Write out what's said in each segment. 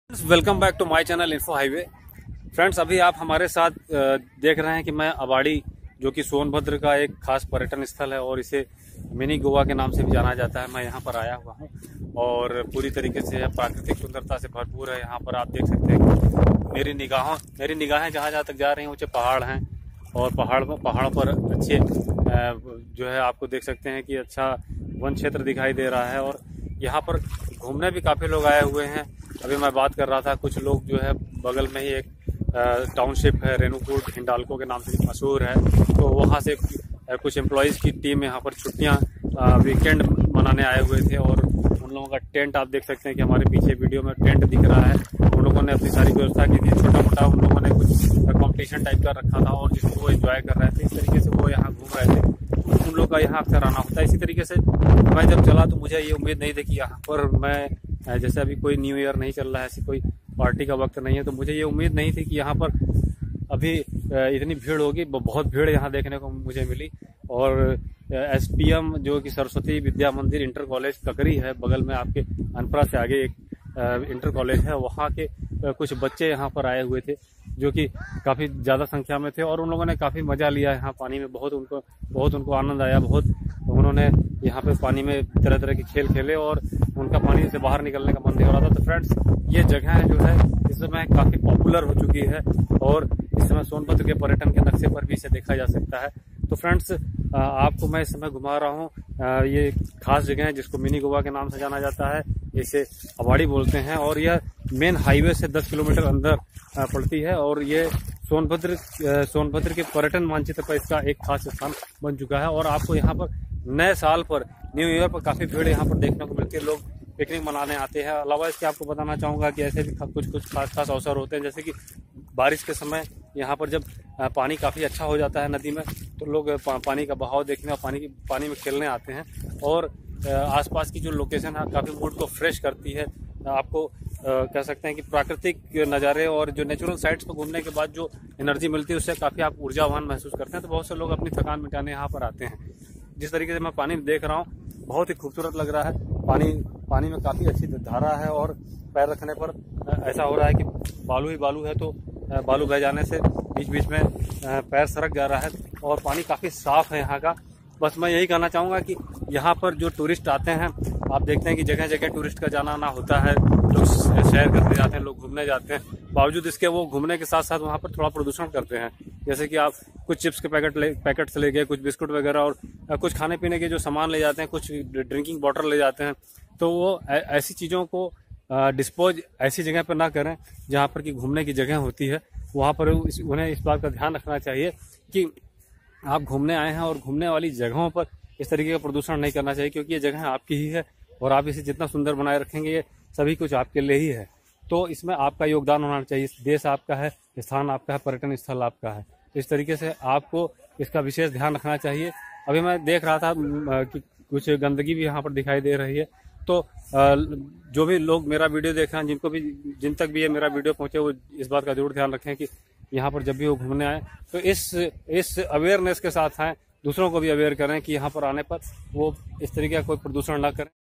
Welcome back to my channel Info Highway. Friends, अभी आप हमारे साथ देख रहे हैं कि मैं अबाड़ी, जो कि सोनभद्र का एक खास पर्यटन स्थल है और इसे मिनी गोवा के नाम से भी जाना जाता है, मैं यहाँ पर आया हुआ हूँ और पूरी तरीके से प्राकृतिक सुंदरता से भरपूर है। यहाँ पर आप देख सकते हैं कि मेरी निगाहें जहाँ जहाँ तक जा रही हैं ऊंचे पहाड़ हैं और पहाड़ों पर अच्छे जो है आपको देख सकते हैं कि अच्छा वन क्षेत्र दिखाई दे रहा है। और यहाँ पर घूमने भी काफ़ी लोग आए हुए हैं। अभी मैं बात कर रहा था, कुछ लोग जो है बगल में ही एक टाउनशिप है रेणुकूट हिंडाल्को के नाम से मशहूर है, तो वहाँ से कुछ एम्प्लॉयज़ की टीम यहाँ पर छुट्टियाँ वीकेंड मनाने आए हुए थे और उन लोगों का टेंट आप देख सकते हैं कि हमारे पीछे वीडियो में टेंट दिख रहा है। उन लोगों ने अपनी सारी व्यवस्था की थी, छोटा मोटा उन लोगों ने कुछ कॉम्पिटिशन टाइप का रखा था और जिसको वो एंजॉय कर रहे थे। इस तरीके से वो यहाँ घूम रहे थे। उन लोगों का यहाँ अक्सर आना होता है। इसी तरीके से मैं जब चला तो मुझे ये उम्मीद नहीं थी कि यहाँ पर मैं, जैसे अभी कोई न्यू ईयर नहीं चल रहा है, ऐसी कोई पार्टी का वक्त नहीं है, तो मुझे ये उम्मीद नहीं थी कि यहाँ पर अभी इतनी भीड़ होगी। बहुत भीड़ यहाँ देखने को मुझे मिली। और एसपीएम जो कि सरस्वती विद्या मंदिर इंटर कॉलेज ककरी है, बगल में आपके अनपरा से आगे एक इंटर कॉलेज है, वहाँ के कुछ बच्चे यहाँ पर आए हुए थे जो कि काफ़ी ज़्यादा संख्या में थे और उन लोगों ने काफ़ी मज़ा लिया यहाँ पानी में। बहुत उनको आनंद आया। बहुत उन्होंने यहाँ पे पानी में तरह तरह के खेल खेले और उनका पानी से बाहर निकलने का मन नहीं हो रहा था। तो फ्रेंड्स, ये जगह जो है इस समय काफ़ी पॉपुलर हो चुकी है और इस समय सोनभद्र के पर्यटन के नक्शे पर भी इसे देखा जा सकता है। तो फ्रेंड्स, आपको मैं इस समय घुमा रहा हूँ। ये खास जगह है जिसको मिनी गोवा के नाम से जाना जाता है, इसे अबाड़ी बोलते हैं और यह मेन हाईवे से 10 किलोमीटर अंदर पड़ती है और ये सोनभद्र के पर्यटन मानचित्र पर इसका एक खास स्थान बन चुका है। और आपको यहाँ पर नए साल पर, न्यू ईयर पर काफ़ी भीड़ यहाँ पर देखने को मिलती है। लोग पिकनिक मनाने आते हैं। अलावा इसके आपको बताना चाहूँगा कि ऐसे भी कुछ खास अवसर होते हैं, जैसे कि बारिश के समय यहाँ पर जब पानी काफ़ी अच्छा हो जाता है नदी में, तो लोग पानी का बहाव देखने और पानी में खेलने आते हैं। और आसपास की जो लोकेशन है काफ़ी मूड को फ्रेश करती है। आपको कह सकते हैं कि प्राकृतिक नज़ारे और जो नेचुरल साइट्स पर घूमने के बाद जो एनर्जी मिलती है उससे काफ़ी आप ऊर्जावान महसूस करते हैं। तो बहुत से लोग अपनी थकान मिटाने यहाँ पर आते हैं। जिस तरीके से मैं पानी देख रहा हूँ, बहुत ही खूबसूरत लग रहा है। पानी में काफ़ी अच्छी धारा है और पैर रखने पर ऐसा हो रहा है कि बालू ही बालू है, तो बालू बह जाने से बीच बीच में पैर सरक जा रहा है और पानी काफ़ी साफ़ है यहाँ का। बस मैं यही कहना चाहूँगा कि यहाँ पर जो टूरिस्ट आते हैं, आप देखते हैं कि जगह जगह टूरिस्ट का जाना आना होता है। लोग सैर करने जाते हैं, लोग घूमने जाते हैं। बावजूद इसके वो घूमने के साथ साथ वहाँ पर थोड़ा प्रदूषण करते हैं। जैसे कि आप कुछ चिप्स के पैकेट्स ले गए, कुछ बिस्कुट वगैरह और कुछ खाने पीने के जो सामान ले जाते हैं, कुछ ड्रिंकिंग वाटर ले जाते हैं। तो वो ऐसी चीज़ों को डिस्पोज ऐसी जगह पर ना करें जहाँ पर कि घूमने की जगह होती है। वहाँ पर उन्हें इस बात का ध्यान रखना चाहिए कि आप घूमने आए हैं और घूमने वाली जगहों पर इस तरीके का प्रदूषण नहीं करना चाहिए, क्योंकि ये जगह आपकी ही है और आप इसे जितना सुंदर बनाए रखेंगे ये सभी कुछ आपके लिए ही है। तो इसमें आपका योगदान होना चाहिए। देश आपका है, स्थान आपका है, पर्यटन स्थल आपका है। इस तरीके से आपको इसका विशेष ध्यान रखना चाहिए। अभी मैं देख रहा था कि कुछ गंदगी भी यहाँ पर दिखाई दे रही है। तो जो भी लोग मेरा वीडियो देख रहे हैं, जिन तक भी ये मेरा वीडियो पहुँचे, वो इस बात का जरूर ध्यान रखें कि यहाँ पर जब भी वो घूमने आए तो इस अवेयरनेस के साथ आएँ, दूसरों को भी अवेयर करें कि यहाँ पर आने पर वो इस तरीके का कोई प्रदूषण ना करें।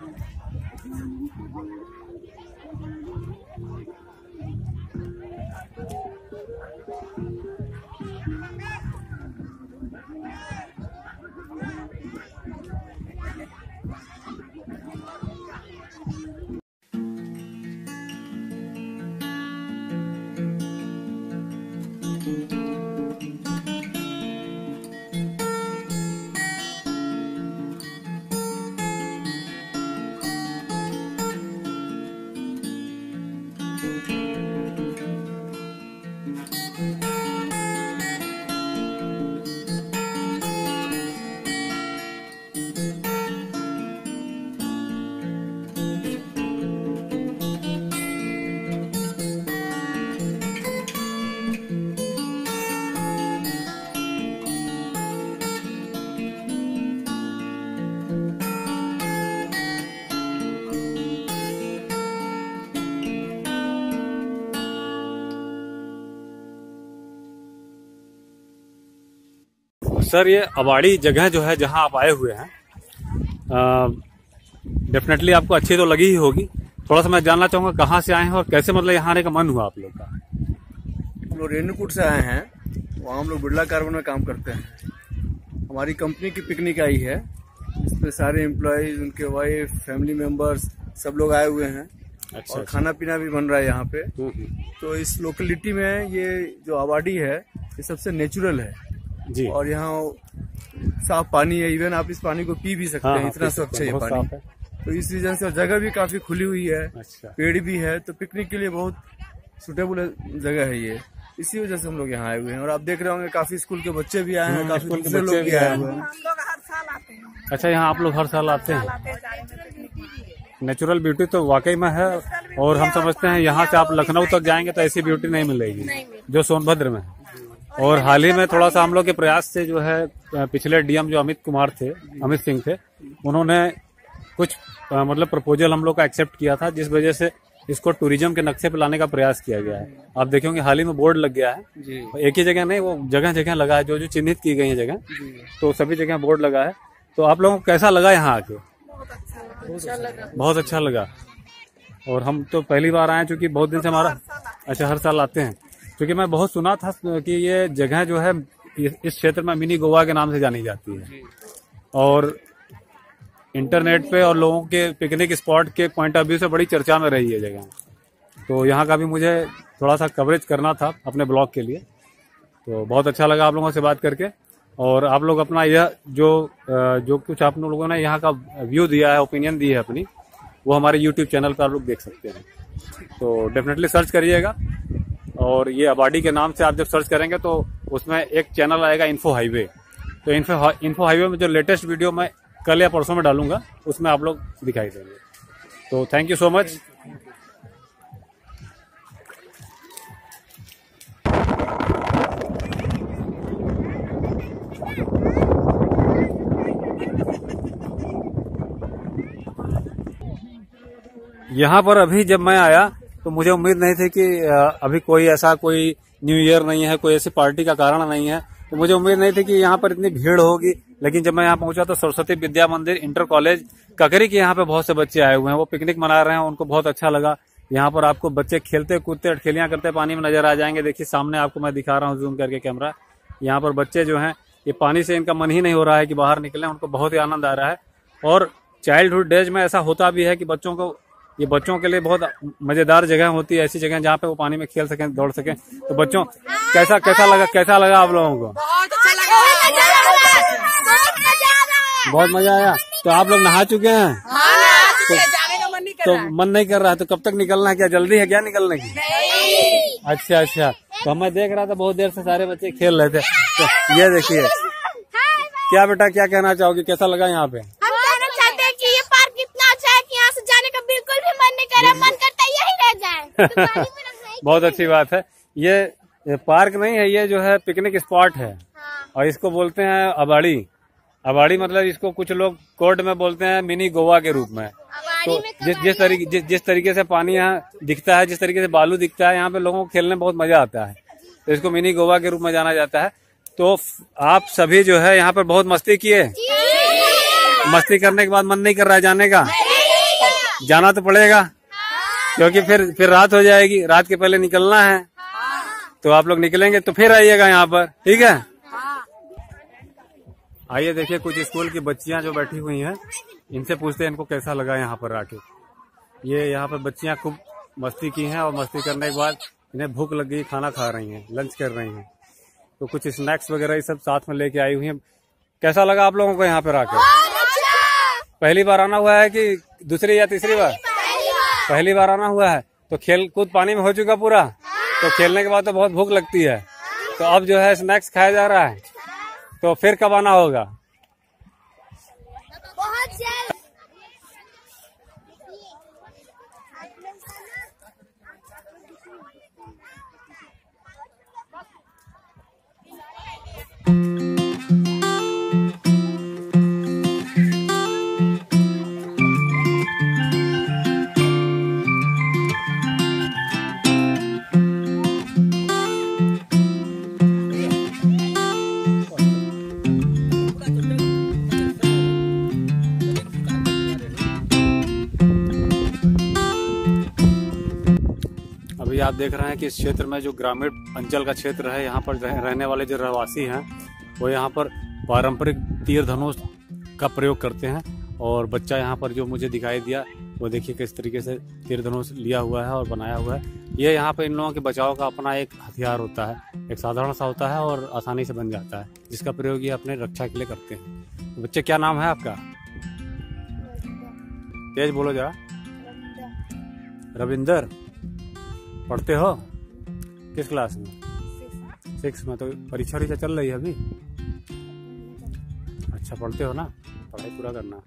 सर ये अबाड़ी जगह जो है जहां आप आए हुए हैं, डेफिनेटली आपको अच्छी तो लगी ही होगी। थोड़ा सा मैं जानना चाहूंगा कहाँ से आए हैं और कैसे मतलब यहाँ आने का मन हुआ आप लोग का? हम लोग रेणुकूट से आए हैं, वहाँ हम लोग बिरला कार्बन में काम करते हैं। हमारी कंपनी की पिकनिक आई है, इसमें सारे एम्प्लॉयज, उनके वाइफ, फैमिली मेंबर्स सब लोग आए हुए हैं। अच्छा, और खाना पीना भी बन रहा है यहाँ पे। तो इस लोकेलिटी में ये जो आबादी है ये सबसे नेचुरल है जी। और यहाँ साफ पानी है, इवन आप इस पानी को पी भी सकते हैं, इतना स्वच्छ है ये पानी। तो इस रीजन से जगह भी काफी खुली हुई है। अच्छा। पेड़ भी है, तो पिकनिक के लिए बहुत सुटेबल जगह है ये। इसी वजह से हम लोग यहाँ आए हुए हैं। और आप देख रहे होंगे काफी स्कूल के बच्चे भी आए हैं, काफी दूसरे लोग भी आए हुए हैं। हम लोग हर साल आते हैं। अच्छा, यहाँ आप लोग हर साल आते हैं? नेचुरल ब्यूटी तो वाकई में है, और हम समझते हैं यहाँ से आप लखनऊ तक जाएंगे तो ऐसी ब्यूटी नहीं मिलेगी जो सोनभद्र में है। और हाल ही में थोड़ा सा हम लोग के प्रयास से जो है, पिछले डीएम जो अमित सिंह थे, उन्होंने कुछ मतलब प्रपोजल हम लोग का एक्सेप्ट किया था, जिस वजह से इसको टूरिज्म के नक्शे पे लाने का प्रयास किया गया है। आप देखेंगे हाल ही में बोर्ड लग गया है जी। एक ही जगह नहीं, वो जगह जगह लगा है, जो जो चिन्हित की गई है जगह, तो सभी जगह बोर्ड लगा है। तो आप लोगों को कैसा लगा यहाँ आके? बहुत अच्छा लगा। और हम तो पहली बार आए, चूंकि बहुत दिन से हमारा, अच्छा, हर साल आते हैं। क्योंकि मैं बहुत सुना था कि ये जगह जो है इस क्षेत्र में मिनी गोवा के नाम से जानी जाती है, और इंटरनेट पे और लोगों के पिकनिक स्पॉट के पॉइंट ऑफ व्यू से बड़ी चर्चा में रही है जगह। तो यहाँ का भी मुझे थोड़ा सा कवरेज करना था अपने ब्लॉग के लिए। तो बहुत अच्छा लगा आप लोगों से बात करके। और आप लोग अपना यह जो कुछ आप लोगों ने यहाँ का व्यू दिया है, ओपिनियन दी है अपनी, वो हमारे यूट्यूब चैनल पर आप लोग देख सकते हैं। तो डेफिनेटली सर्च करिएगा। और ये अबाड़ी के नाम से आप जब सर्च करेंगे तो उसमें एक चैनल आएगा इन्फो हाईवे। तो इन्फो हाईवे में जो लेटेस्ट वीडियो मैं कल या परसों में डालूंगा, उसमें आप लोग दिखाई देंगे। तो थैंक यू सो मच। यहाँ पर अभी जब मैं आया तो मुझे उम्मीद नहीं थी कि अभी कोई न्यू ईयर नहीं है, कोई ऐसी पार्टी का कारण नहीं है, तो मुझे उम्मीद नहीं थी कि यहाँ पर इतनी भीड़ होगी। लेकिन जब मैं यहाँ पहुंचा तो सरस्वती विद्या मंदिर इंटर कॉलेज ककरी के यहाँ पे बहुत से बच्चे आए हुए हैं, वो पिकनिक मना रहे हैं, उनको बहुत अच्छा लगा। यहाँ पर आपको बच्चे खेलते कूदते अटखेलियां करते पानी में नजर आ जाएंगे। देखिए सामने आपको मैं दिखा रहा हूँ जूम करके कैमरा। यहाँ पर बच्चे जो हैं, ये पानी से इनका मन ही नहीं हो रहा है कि बाहर निकलें, उनको बहुत ही आनंद आ रहा है। और चाइल्डहुड डेज में ऐसा होता भी है कि बच्चों के लिए बहुत मजेदार जगह होती है, ऐसी जगह जहाँ पे वो पानी में खेल सकें, दौड़ सकें। तो बच्चों कैसा लगा आप लोगों को? बहुत मजा आया। तो आप लोग नहा चुके हैं? तो मन नहीं कर रहा है, तो कब तक निकलना है? क्या जल्दी है क्या निकलने की? अच्छा। तो मैं देख रहा था बहुत देर से सारे बच्चे खेल रहे थे। तो ये देखिए, क्या बेटा क्या कहना चाहोगे, कैसा लगा यहाँ पे? हम कहना चाहते हैं कि ये पार्क इतना अच्छा है कि यहाँ से जाने का बिल्कुल भी मन नहीं कर रहा, मन करता है यही रह जाए। बहुत अच्छी बात है। ये पार्क नहीं है, ये जो है पिकनिक स्पॉट है। और इसको बोलते हैं अबाड़ी मतलब इसको कुछ लोग कोर्ट में बोलते हैं मिनी गोवा के रूप में। तो जिस तरीके से पानी यहाँ दिखता है, जिस तरीके से बालू दिखता है, यहाँ पे लोगों को खेलने में बहुत मजा आता है, तो इसको मिनी गोवा के रूप में जाना जाता है। तो आप सभी जो है यहाँ पर बहुत मस्ती किए, मस्ती करने के बाद मन नहीं कर रहा है जाने का? जाना तो पड़ेगा क्योंकि फिर रात हो जाएगी, रात के पहले निकलना है। तो आप लोग निकलेंगे तो फिर आइएगा यहाँ पर, ठीक है। आइए देखिए कुछ स्कूल की बच्चियां जो बैठी हुई हैं, इनसे पूछते हैं इनको कैसा लगा यहाँ पर आके। ये यहाँ पर बच्चियां खूब मस्ती की हैं और मस्ती करने के बाद इन्हें भूख लग गई, खाना खा रही हैं, लंच कर रही हैं। तो कुछ स्नैक्स वगैरह ये सब साथ में लेके आई हुई हैं। कैसा लगा आप लोगों को यहाँ पर आकर? पहली बार आना हुआ है कि दूसरी या तीसरी बार? पहली बार आना हुआ है। तो खेल कूद पानी में हो चुका पूरा, तो खेलने के बाद तो बहुत भूख लगती है। तो अब जो है स्नैक्स खाया जा रहा है, तो फिर कब आना होगा? अभी आप देख रहे हैं कि इस क्षेत्र में जो ग्रामीण अंचल का क्षेत्र है, यहाँ पर रहने वाले जो रहवासी हैं वो यहाँ पर पारंपरिक तीर धनुष का प्रयोग करते हैं। और बच्चा यहाँ पर जो मुझे दिखाई दिया वो देखिए किस तरीके से तीर धनुष लिया हुआ है और बनाया हुआ है। ये यहाँ पर इन लोगों के बचाव का अपना एक हथियार होता है, एक साधारण सा होता है और आसानी से बन जाता है, जिसका प्रयोग ये अपने रक्षा के लिए करते हैं। तो बच्चे क्या नाम है आपका? तेज बोलो जरा। रविंदर, पढ़ते हो किस क्लास में? 6 में। तो परीक्षा चल रही है अभी? अच्छा, पढ़ते हो ना, पढ़ाई पूरा करना।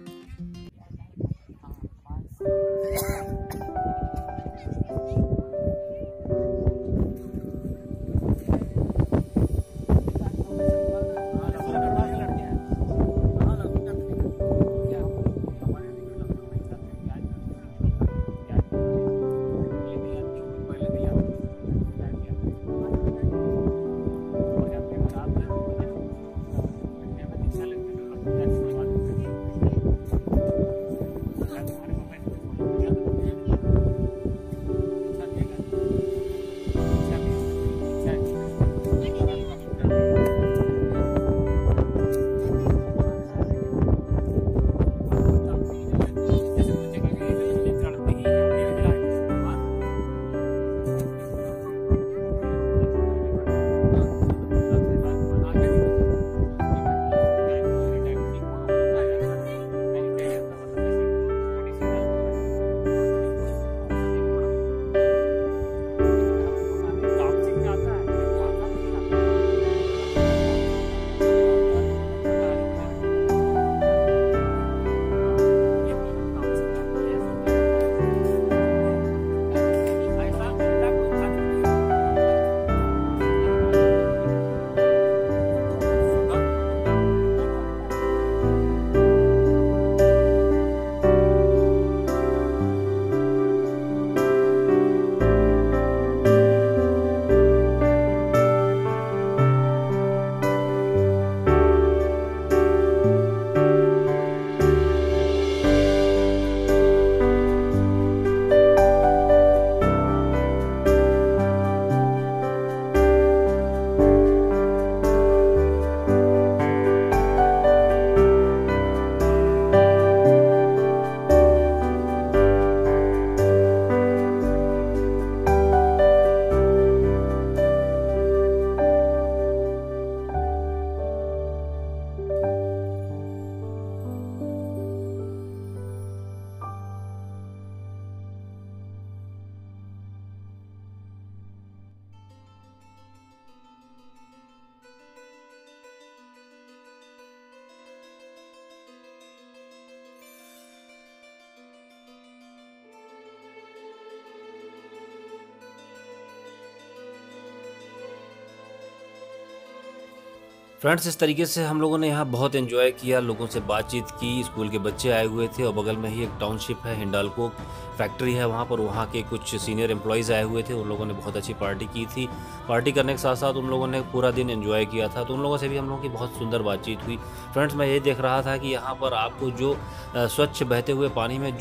फ्रेंड्स, इस तरीके से हम लोगों ने यहाँ बहुत एंजॉय किया, लोगों से बातचीत की, स्कूल के बच्चे आए हुए थे और बगल में ही एक टाउनशिप है, हिंडाल्को फैक्ट्री है, वहाँ पर वहाँ के कुछ सीनियर एम्प्लॉयज़ आए हुए थे। उन लोगों ने बहुत अच्छी पार्टी की थी। पार्टी करने के साथ साथ उन लोगों ने पूरा दिन एंजॉय किया था, तो उन लोगों से भी हम लोगों की बहुत सुंदर बातचीत हुई। फ्रेंड्स, मैं ये देख रहा था कि यहाँ पर आपको जो स्वच्छ बहते हुए पानी में जो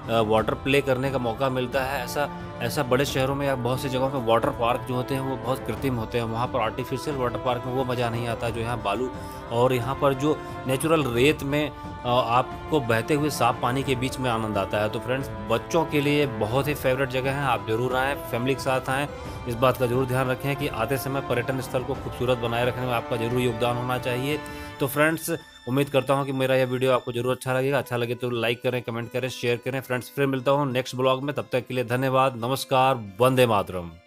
वाटर प्ले करने का मौका मिलता है। ऐसा बड़े शहरों में या बहुत सी जगहों पे वाटर पार्क जो होते हैं वो बहुत कृत्रिम होते हैं। वहाँ पर आर्टिफिशियल वाटर पार्क में वो मज़ा नहीं आता जो यहाँ बालू और यहाँ पर जो नेचुरल रेत में आपको बहते हुए साफ पानी के बीच में आनंद आता है। तो फ्रेंड्स, बच्चों के लिए बहुत ही फेवरेट जगह है, आप जरूर आएँ, फैमिली के साथ आएँ। इस बात का जरूर ध्यान रखें कि आते समय पर्यटन स्थल को खूबसूरत बनाए रखने में आपका जरूर योगदान होना चाहिए। तो फ्रेंड्स, उम्मीद करता हूं कि मेरा यह वीडियो आपको जरूर अच्छा लगेगा। अच्छा लगे तो लाइक करें, कमेंट करें, शेयर करें। फ्रेंड्स, फिर मिलता हूं नेक्स्ट ब्लॉग में। तब तक के लिए धन्यवाद, नमस्कार, वंदे मातरम।